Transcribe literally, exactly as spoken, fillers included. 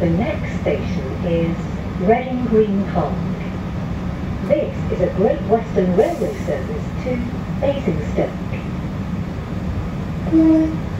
The next station is Reading Green Park. This is a Great Western Railway service to Basingstoke.